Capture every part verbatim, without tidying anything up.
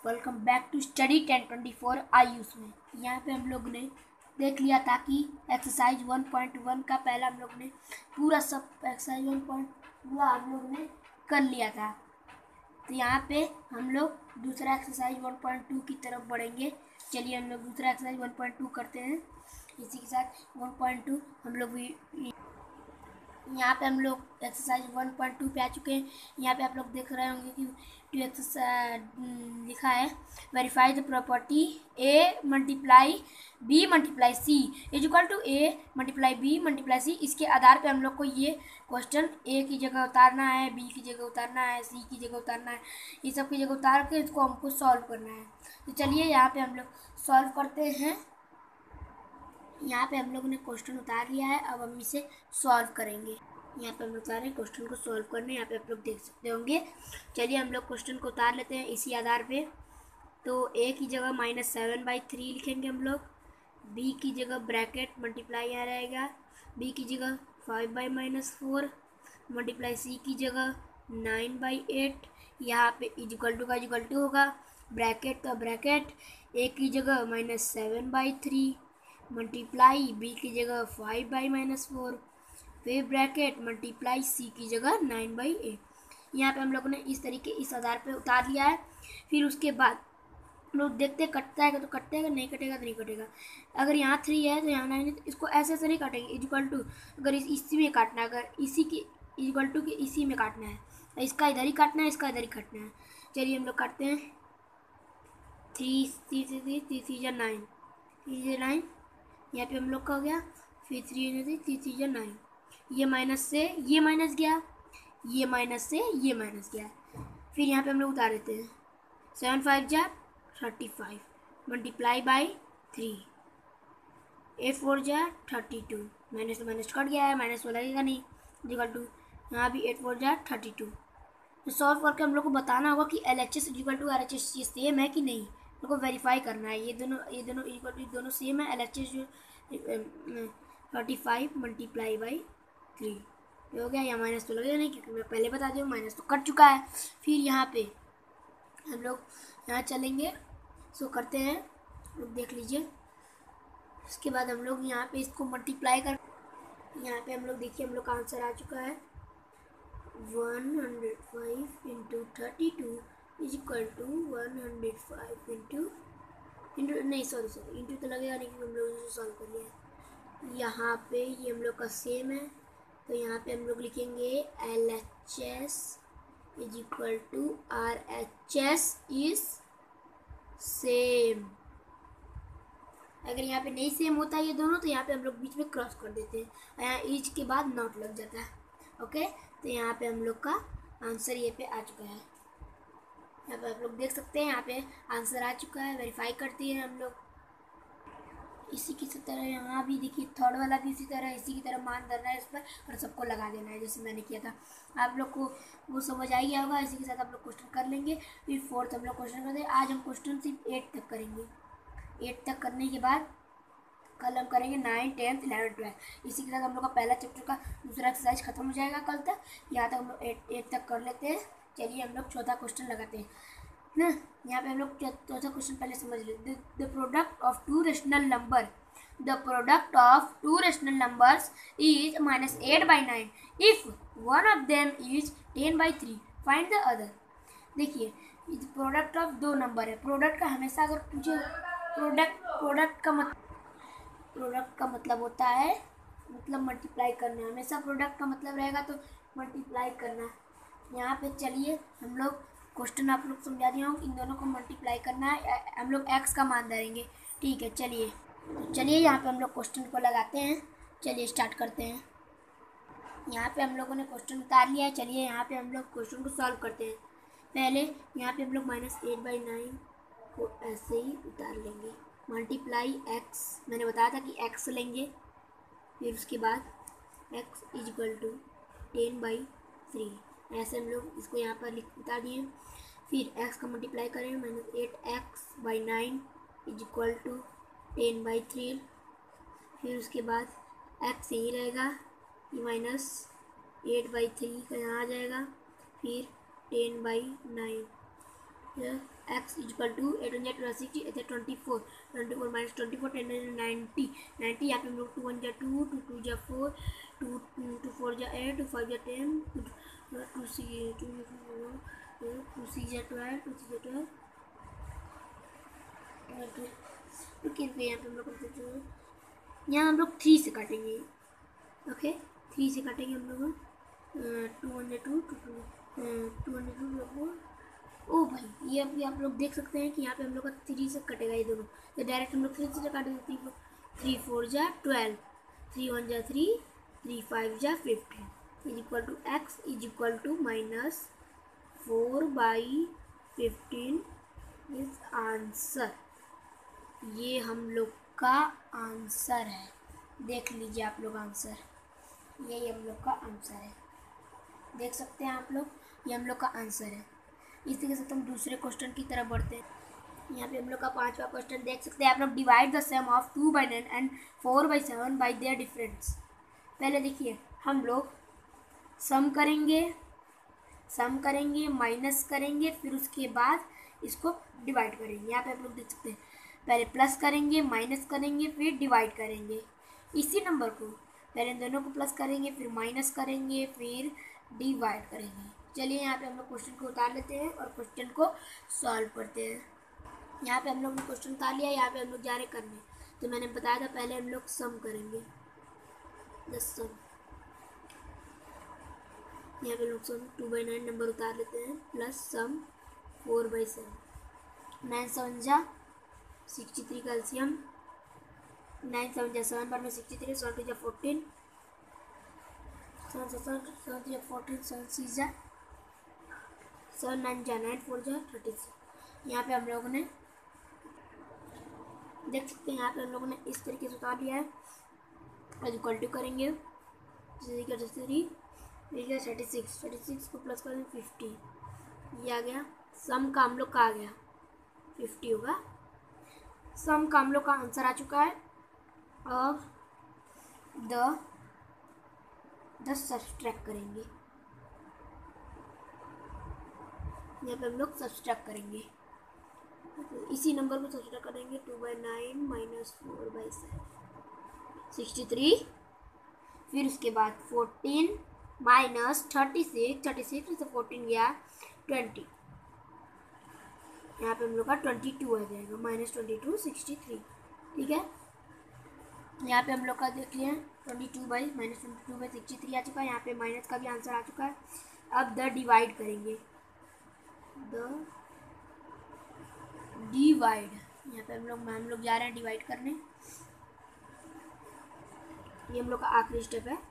Welcome back to study ten twenty four Ayush में। यहाँ पे हम लोग ने देख लिया था कि एक्सरसाइज वन पॉइंट वन का पहला हम लोग ने पूरा सब एक्सरसाइज वन पॉइंट पूरा हम लोग ने कर लिया था। तो यहाँ पे हम लोग दूसरा एक्सरसाइज वन पॉइंट टू की तरफ बढ़ेंगे। चलिए हम लोग दूसरा एक्सरसाइज वन पॉइंट टू करते हैं। इसी के साथ वन पॉइंट टू हम लोग भी यहाँ पे हम लोग एक्सरसाइज वन पॉइंट टू पे आ चुके हैं। यहाँ पे आप लोग देख रहे होंगे कि टू एक्सरसाइज लिखा है verify the property A multiply B multiply C is equal to A multiply B multiply C. इसके आधार पे हम लोग को ये क्वेश्चन ए की जगह उतारना है, बी की जगह उतारना है, सी की जगह उतारना है, ये सब की जगह उतार के इसको हमको सॉल्व करना है। तो चलिए यहाँ पे हम लोग सॉल्व करते हैं। यहाँ पे हम लोग ने क्वेश्चन उतार लिया है, अब हम इसे सॉल्व करेंगे। यहाँ पे हम लोग उतारे क्वेश्चन को सॉल्व करने, यहाँ पे आप लोग देख सकते होंगे। चलिए हम लोग क्वेश्चन को उतार लेते हैं इसी आधार पे। तो ए की जगह माइनस सेवन बाई थ्री लिखेंगे हम लोग, बी की जगह ब्रैकेट मल्टीप्लाई यहाँ रहेगा, बी की जगह five by minus four multiply C की जगह नाइन बाई एट, यहाँ पे इजिकल टू का इजिकल टू होगा, ब्रैकेट का ब्रैकेट, ए की जगह minus seven by three multiply B की जगह फाइव बाई माइनस फोर, फिर ब्रैकेट मल्टीप्लाई सी की जगह नाइन बाई एट। यहाँ पे हम लोगों ने इस तरीके इस आधार पे उतार लिया है। फिर उसके बाद लोग देखते कटता है तो कटेगा, नहीं कटेगा तो नहीं कटेगा। अगर यहाँ थ्री है तो यहाँ नाइन है, तो इसको ऐसे ऐसे नहीं काटेंगे। इजिकल टू अगर इस इसी में काटना है, अगर इसी की इजिकल टू के इसी में काटना है, इसका इधर ही काटना है, इसका इधर ही काटना है। चलिए हम लोग काटते हैं। Three three three three three three जा नाइन, थ्री जा नाइन, यहाँ पे हम लोग का हो गया। फिर थ्री थ्री थ्री थ्री जा नाइन, ये माइनस से ये माइनस गया, ये माइनस से ये माइनस गया। फिर यहाँ पे हम लोग उतार देते हैं। सेवन फाइव जा thirty five multiply by three, eight four जा थर्टी टू, माइनस तो माइनस कट गया है, माइनस तो लगेगा नहीं, इक्वल टू यहाँ भी एट फोर जा थर्टी टू। तो सॉल्व करके हम लोग को बताना होगा कि L H S equal to R H S ये सेम है कि नहीं, हम को वेरीफाई करना है। ये दोनों ये दोनों इक्वल टू दोनों सेम है। L H S thirty five multiply by three हो गया। यहाँ माइनस तो लगेगा नहीं क्योंकि मैं पहले बता दूँ माइनस तो कट चुका है। फिर यहाँ पे हम लोग यहाँ चलेंगे, सो करते हैं, लोग देख लीजिए। उसके बाद हम लोग यहाँ पे इसको मल्टीप्लाई कर, यहाँ पे हम लोग देखिए हम लोग का आंसर आ चुका है one hundred five into thirty two is equal to one hundred five into into नहीं सॉरी सॉरी इंटू तो लगेगा नहीं क्योंकि हम लोग इसे सॉल्व कर लिया। यहाँ पे ये हम लोग का सेम है, तो यहाँ पे हम लोग लिखेंगे L H S is equal to R H S is same. अगर यहाँ पे नहीं सेम होता ये दोनों तो यहाँ पे हम लोग बीच में क्रॉस कर देते हैं, यहाँ इज के बाद नॉट लग जाता है। ओके, तो यहाँ पे हम लोग का आंसर ये पे आ चुका है। यहाँ पे आप लोग देख सकते हैं यहाँ पे आंसर आ चुका है। वेरीफाई करते हैं हम लोग इसी की तरह। यहाँ भी देखिए थर्ड वाला भी इसी तरह इसी की तरह मान धरना है इस पर और सबको लगा देना है जैसे मैंने किया था। आप लोग को वो समझ आ गया होगा। इसी के साथ आप लोग क्वेश्चन कर लेंगे। फिर फोर्थ हम लोग क्वेश्चन करते हैं। आज हम क्वेश्चन सिर्फ एट तक करेंगे। एट तक करने के बाद कल हम करेंगे नाइन टेंथ इलेवन ट्वेल्थ। इसी के साथ हम लोग का पहला चैप्टर का दूसरा एक्सरसाइज खत्म हो जाएगा कल तक। यहाँ तक हम लोग एट एट तक कर लेते हैं। चलिए हम लोग चौथा क्वेश्चन लगाते हैं ना। यहाँ पे हम लोग चौथा क्वेश्चन पहले समझ लेते। The product of two rational number The product of two rational numbers is minus eight by nine if one of them is ten by three. Find the other. देखिए प्रोडक्ट ऑफ दो number है। Product का हमेशा अगर पूछे product product का मत product का मतलब होता है मतलब मल्टीप्लाई करना। हमेशा प्रोडक्ट का मतलब रहेगा तो मल्टीप्लाई करना। यहाँ पे चलिए हम लोग क्वेश्चन आप लोग समझा दिया हूँ। इन दोनों को मल्टीप्लाई करना है। हम लोग एक्स का मान धरेंगे, ठीक है। चलिए चलिए यहाँ पे हम लोग क्वेश्चन को लगाते हैं। चलिए स्टार्ट करते हैं। यहाँ पे हम लोगों ने क्वेश्चन उतार लिया है। चलिए यहाँ पे हम लोग क्वेश्चन को सॉल्व करते हैं। पहले यहाँ पे हम लोग माइनस एट बाई नाइन को ऐसे ही उतार लेंगे। मल्टीप्लाई एक्स, मैंने बताया था कि एक्स लेंगे। फिर उसके बाद X is equal to ten by three, ऐसे हम लोग इसको यहाँ पर लिख उतार दिए। फिर एक्स का मल्टीप्लाई करेंगे minus eight X by nine is equal to ten by three. फिर उसके बाद एक्स यही रहेगा, ये माइनस एट बाई थ्री का यहाँ आ जाएगा। फिर ten by nine X equal to eight one जा ट्वेल्व सिक्सटी इधर twenty four twenty four minus twenty four ten ninety ninety यहाँ पे हम लोग टू वन जा टू टू टू जा फोर टू टू फोर जा एट टू फाइव जा ten two C two two C जा ट्वेल्व टू सी जा ट्वेल्व रुकिए रुकिए यहाँ पे हम लोग यहाँ हम लोग थ्री से काटेंगे। ओके थ्री से काटेंगे हम लोग टू वन जा two two two two one जा टू फोर। ओ भाई ये अभी आप लोग देख सकते हैं कि यहाँ पे हम लोग का थ्री से कटेगा ये दोनों, तो डायरेक्ट हम लोग थ्री से काटेंगे। थ्री फोर थ्री फोर जा ट्वेल्व थ्री वन जा थ्री थ्री फाइव जा fifteen is equal to X is equal to minus four by fifteen is answer. ये हम लोग का आंसर है, देख लीजिए आप लोग आंसर, यही हम लोग का आंसर है, देख सकते हैं आप लोग, ये हम लोग का आंसर है। इस तरीके से हम दूसरे क्वेश्चन की तरफ बढ़ते हैं। यहाँ पे हम लोग का पांचवा क्वेश्चन देख सकते हैं आप लोग। Divide the sum of two by nine and four by seven by their difference. पहले देखिए हम लोग सम करेंगे सम करेंगे माइनस करेंगे, फिर उसके बाद इसको डिवाइड करेंगे। यहाँ पे आप लोग देख सकते हैं पहले प्लस करेंगे माइनस करेंगे फिर डिवाइड करेंगे। इसी नंबर को पहले दोनों को प्लस करेंगे फिर माइनस करेंगे फिर डिवाइड करेंगे। चलिए यहाँ पे हम लोग क्वेश्चन को उतार लेते हैं और क्वेश्चन को सॉल्व करते हैं। यहाँ पे हम लोग ने क्वेश्चन उतार लिया, यहाँ पे हम लोग जा रहे करने। तो मैंने बताया था पहले हम लोग सम करेंगे, दस सम। यहाँ पे लोग sum two by nine number उतार लेते हैं plus sum four by seven. Nine seven जा सिक्सटी थ्री का एलसीएम, नाइन सेवन जा सेवन बार में सिक्सटी थ्री, सेवन टू जा फोर्टीन, सेवन से सेवन सेवन टू जा फोर्टीन, सेवन सिक्स जा सेवन, नाइन जा नाइन, फोर जा थर्टी सिक्स। यहाँ पे हम लोगों ने देख सकते हैं यहाँ पे हम लोगों ने इस तरीके से उतार लिया है। और इक्वल टू करेंगे three thirty six thirty six को प्लस करेंगे फिफ्टी, ये आ गया। सम का हम लोग का आ गया फिफ्टी होगा। सम का हम लोग का आंसर आ चुका है। अब द दस सब्सट्रैक्ट करेंगे, यहाँ पे हम लोग सब्सट्रैक्ट करेंगे, तो इसी नंबर को सब्सट्रैक्ट करेंगे। Two by nine minus four by seven sixty three, फिर उसके बाद fourteen minus thirty six thirty six से फोर्टीन गया ट्वेंटी, यहाँ पे हम लोग का ट्वेंटी टू आ जाएगा minus twenty two sixty three. ठीक है, यहाँ पे हम लोग का देख लिया twenty two by minus twenty two by sixty three आ चुका है। यहाँ पे माइनस का भी आंसर आ चुका है। अब द डिवाइड करेंगे, द डिवाइड, यहाँ पे हम लोग हम लोग जा रहे हैं डिवाइड करने। ये हम लोग का आखिरी स्टेप है।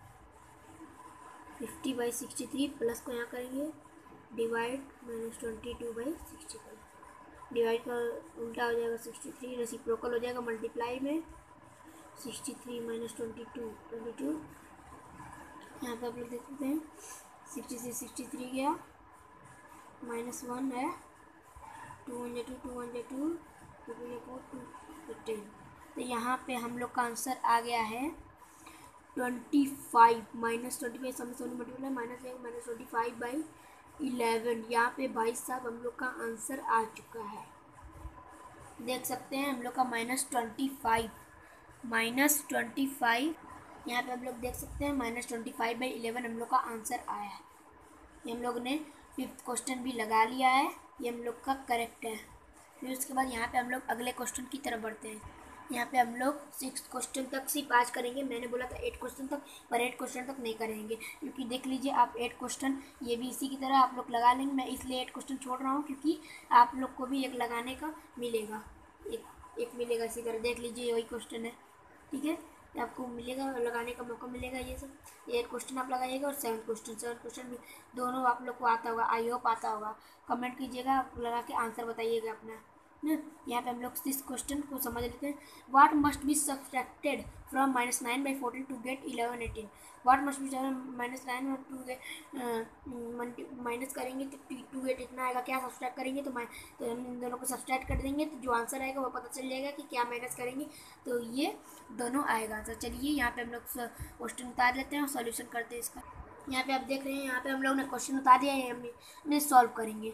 Fifty by sixty three plus को यहाँ करेंगे divide minus twenty two by sixty three, divide का उल्टा हो जाएगा सिक्सटी थ्री, रेसिप्रोकल हो जाएगा मल्टीप्लाई में sixty three minus twenty two twenty two. यहाँ पर आप लोग देख सकते हैं सिक्सटी थ्री सिक्सटी थ्री गया माइनस वन है, टू वन जा टू टू वन जा टू टू टू जा फोर टू टेन। तो यहाँ पे हम लोग का आंसर आ गया है twenty five minus twenty five समझ समझ multiply minus minus twenty five by eleven. यहाँ पे भाई साहब हम लोग का आंसर आ चुका है, देख सकते हैं हम लोग का minus twenty five minus twenty five यहाँ पे हम लोग देख सकते हैं minus twenty five by eleven हम लोग का आंसर आया है। ये हम लोग ने फिफ्थ क्वेश्चन भी लगा लिया है, ये हम लोग का करेक्ट है। फिर उसके बाद यहाँ पे हम लोग अगले क्वेश्चन की तरफ बढ़ते हैं। यहाँ पे हम लोग सिक्स क्वेश्चन तक सिर्फ आज करेंगे। मैंने बोला था एट क्वेश्चन तक, पर एट क्वेश्चन तक नहीं करेंगे क्योंकि देख लीजिए आप एट क्वेश्चन ये भी इसी की तरह आप लोग लगा लेंगे। मैं इसलिए एट क्वेश्चन छोड़ रहा हूँ क्योंकि आप लोग को भी एक लगाने का मिलेगा, एक एक मिलेगा इसी तरह। देख लीजिए वही क्वेश्चन है, ठीक है, आपको मिलेगा लगाने का मौका मिलेगा। ये सब एट क्वेश्चन आप लगाइएगा और सेवन क्वेश्चन सेवन क्वेश्चन भी दोनों आप लोग को आता होगा, आई होप आता होगा। कमेंट कीजिएगा, लगा के आंसर बताइएगा अपना। यहाँ पे हम लोग इस क्वेश्चन को समझ लेते हैं। What must be subtracted from minus nine by fourteen to get eleven eighteen. What must be minus nine to get minus करेंगे तो टू गेट इतना आएगा। क्या सब्सट्रैक्ट करेंगे तो, तो हम इन दोनों को सब्सट्रैक्ट कर देंगे तो जो आंसर आएगा वो पता चल जाएगा कि क्या माइनस करेंगे तो ये दोनों आएगा आंसर। चलिए यहाँ पे हम लोग क्वेश्चन उतार लेते हैं और सॉल्यूशन करते हैं इसका। यहाँ पे आप देख रहे हैं यहाँ पे हम लोग ने क्वेश्चन उतार दिया है, हमने सॉल्व करेंगे।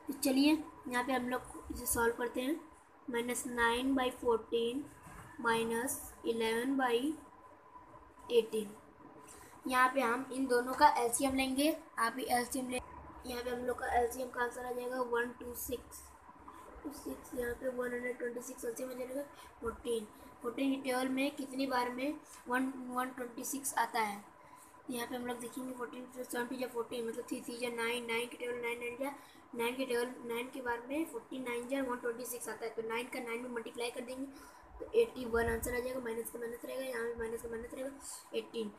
तो चलिए यहाँ पे हम लोग इसे सॉल्व करते हैं। Minus nine by fourteen minus eleven by eighteen. यहाँ पे हम इन दोनों का एलसीएम लेंगे। आप भी एलसीएम ले। यहाँ पे हम लोग का एलसीएम का आंसर आ जाएगा one two six two six. यहाँ पे one hundred twenty six LCM आ जाएगा फोर्टीन। फोर्टीन की टेबल में कितनी बार में वन वन ट्वेंटी सिक्स आता है। यहाँ पे हम लोग देखेंगे फोर्टीन सेवेंटी या फोर्टीन मतलब थ्री थ्री या नाइन, नाइन की टेबल नाइन नाइन या नाइन की टेबल नाइन के बार में फोर्टीन नाइन या वन ट्वेंटी सिक्स आता है। तो नाइन का नाइन में मल्टीप्लाई कर देंगे तो एट्टी वन आंसर आ जाएगा। माइनस का माइनस रहेगा, यहाँ पे माइनस का माइनस रहेगा एटीन।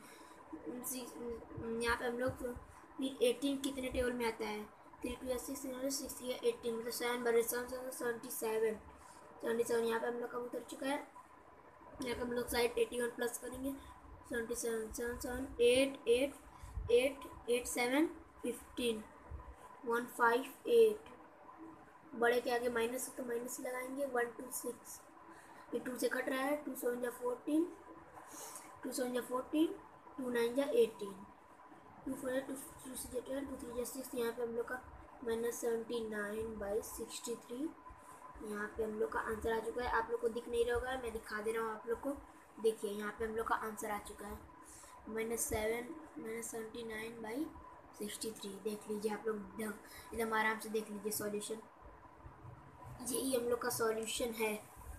यहाँ पे हम लोग फिर एटीन कितने टेबल में आता है, थ्री टू या सिक्स सिक्स या एटीन मतलब सेवन बार seven seventy seven seventy seven. यहाँ पे हम लोग का उतर चुका है। यहाँ पे हम लोग साइड एटी वन प्लस करेंगे seventy seven seven seven eight eight eight eight seven fifteen one five eight. बड़े के आगे माइनस तो माइनस लगाएंगे वन टू सिक्स। ये टू से कट रहा है, टू सेवन जा फोर्टीन टू सेवन जा फोर्टीन टू नाइन जा eighteen two four two two six जा ट्वेल्व टू थ्री जा सिक्स। यहाँ पे हम लोग का minus seventy nine by sixty three. यहाँ पे हम लोग का आंसर आ चुका है। आप लोग को दिख नहीं रहा होगा, मैं दिखा दे रहा हूँ आप लोग को। देखिए यहाँ पे हम लोग का आंसर आ चुका है minus seven minus seventy nine by sixty three. देख लीजिए आप लोग एकदम एकदम आराम से देख लीजिए सॉल्यूशन। यही हम लोग का सॉल्यूशन है,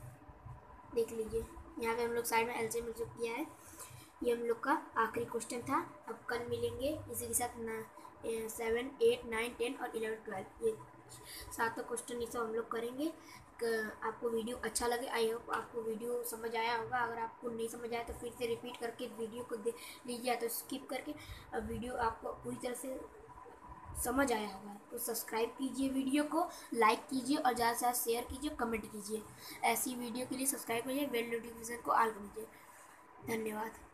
देख लीजिए। यहाँ पे हम लोग साइड में एलसीएम मिल किया है। ये हम लोग का आखिरी क्वेश्चन था। अब कल मिलेंगे इसी के साथ ना सेवन एट नाइन टेन और इलेवन ट्वेल्व ये सातों क्वेश्चन ये सब हम लोग करेंगे। आपको वीडियो अच्छा लगे, आई होप आपको वीडियो समझ आया होगा। अगर आपको नहीं समझ आया तो फिर से रिपीट करके वीडियो को देख लीजिए, तो स्किप करके। अब वीडियो आपको पूरी तरह से समझ आया होगा तो सब्सक्राइब कीजिए, वीडियो को लाइक कीजिए और ज़्यादा से ज़्यादा शेयर कीजिए, कमेंट कीजिए। ऐसी वीडियो के लिए सब्सक्राइब करिए, बेल नोटिफिकेशन को ऑल कीजिए। धन्यवाद।